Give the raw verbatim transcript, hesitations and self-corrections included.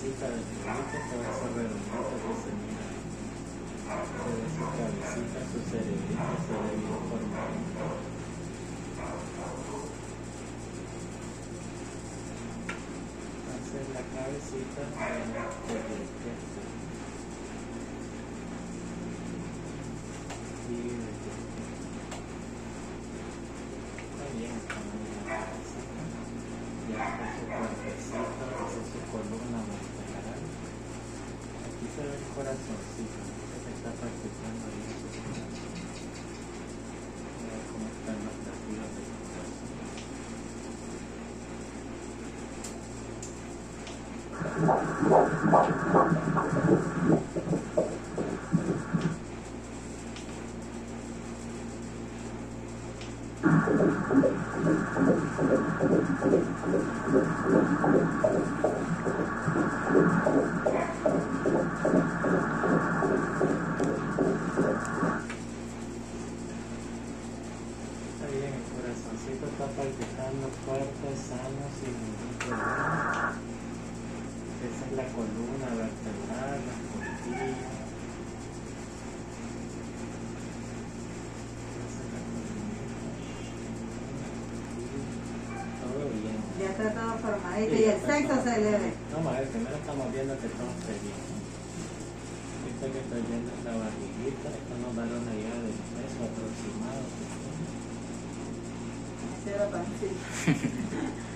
cabecita del bebito, toda esa redondita que se mira ahí. Toda su cabecita, su cerebrito se ve bien formado. Hacer la cabecita de la izquierda. Y de la izquierda. Está bien, está muy bien la cabecita. Ya está su cuerpecito, esa es su columna vertebral. Aquí se ve el corazoncito, que se está practicando ahí en su corazón. Mira cómo están los latidos del corazón. Está bien, el corazoncito está palpitando fuerte, sano, sin ningún problema. Esa es la columna vertebral, las costillas. Esa es la columna. Todo bien. Ya está todo formadito. Sí, Y ya el está sexo todo se le ve. bien. No, madre, primero estamos viendo que todo esté bien. Esto que estoy viendo es la barriguita. Esto nos da una idea del peso aproximado que tiene. Cero pancita.